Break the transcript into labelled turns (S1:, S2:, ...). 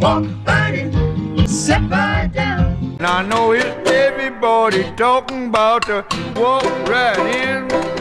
S1: walk right in, sit right down.
S2: And I know it's everybody talking about the walk right in.